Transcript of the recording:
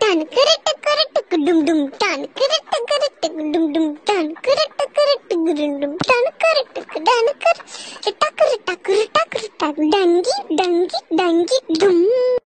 Don கரட்ட கரட்ட டும் டும் Don கரட்ட கரட்ட டும் டும் டான் கரட்ட கரட்ட டும் டும் டான் கரட்ட டான் கர டக்கர டக்கர டக்கர டங்கி டங்கி டங்கி டும்.